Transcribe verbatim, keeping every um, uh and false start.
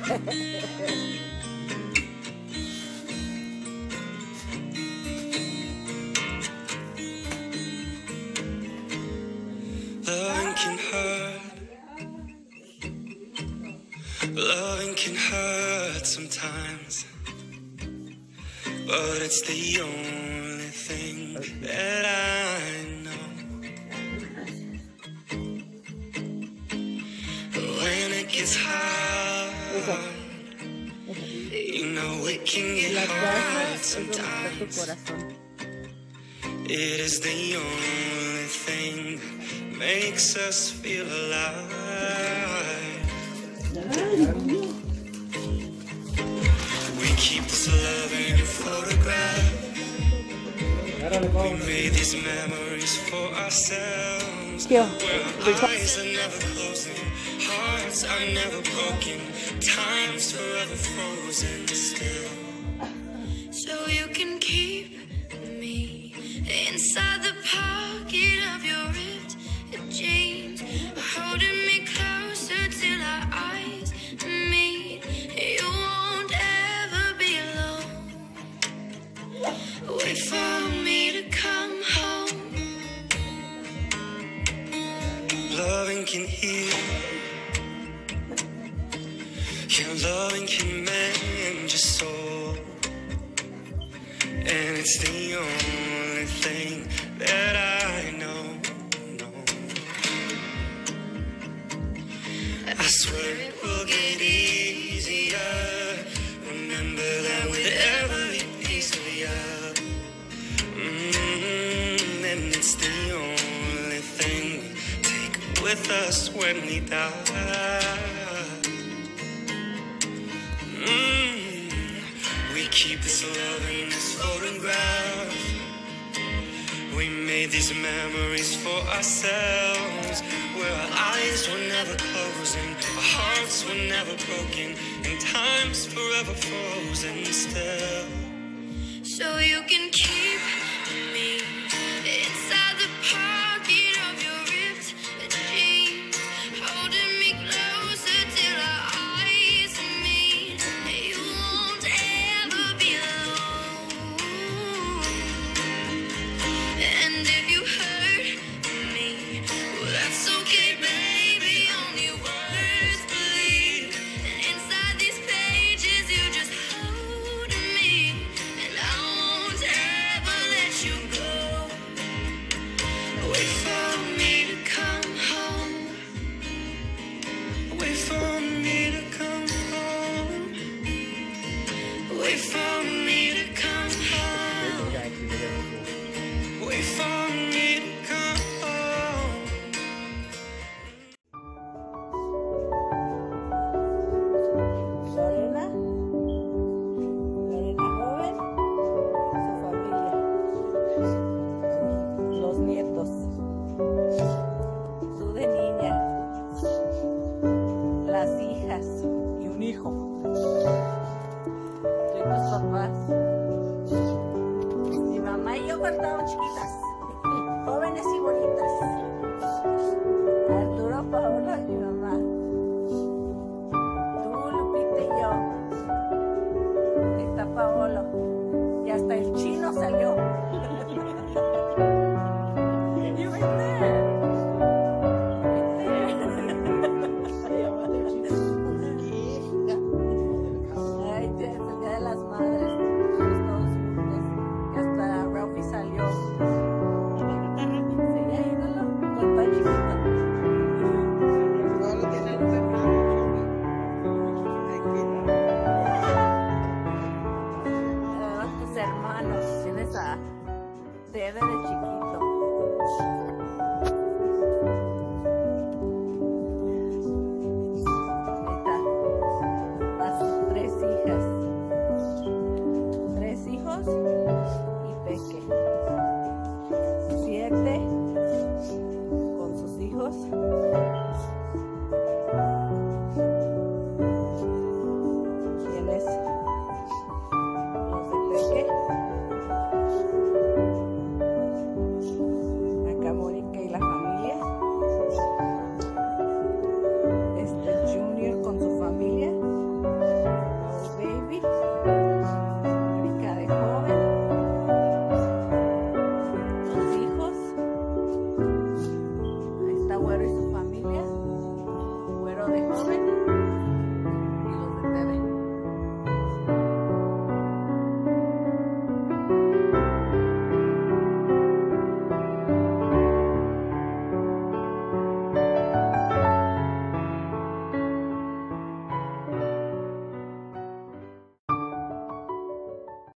Loving can hurt. Loving can hurt sometimes, but it's the only thing that I know. When it gets hard, you know it can get hard sometimes. It is the only thing that makes us feel alive. We keep this love in a photograph. We made these memories for ourselves, where our eyes are never closing, hearts are never broken, time's forever frozen still. So you can keep me inside the pocket of your ripped jeans, holding me closer till our eyes meet. You won't ever be alone. Wait for me to come home. Loving can heal. Your loving can mend your soul, and it's the only thing that I know. I swear it will get easier. Remember that with every piece of you, mm, and it's the only thing we take with us when we die. Mm, we keep this love in this photograph. We made these memories for ourselves, where our eyes were never closing, our hearts were never broken, and time's forever frozen still. So you can keep me inside the pocket of your ripped jeans, holding me closer till our eyes meet. You won't ever be alone. And if you hurt me, well, that's okay, baby. Only words bleed. And inside these pages, you just hold me, and I won't ever let you go. Wait for me to come home. Wait for me to come home. Wait for me to come home. Wait for me to come home. Lorena, Lorena joven, su familia, los nietos, tú de niña, las hijas y un hijo, tú y tus papás. Mi mamá y yo cuando estábamos chiquitas, jóvenes y bonitas. Arturo, Paola y mi mamá. Tú, Lupita y yo. Está Paolo. Y hasta el chino salió. You were there. Ay, es el Día de las Madres. Todos juntos. Y hasta Ralphie salió. Sí, ya ídolo. Con pan chiquito. Ah, tus hermanos. Tienes a Debe de chiquito. Ahí está. Las tres hijas. Tres hijos y Peque. Siete con sus hijos.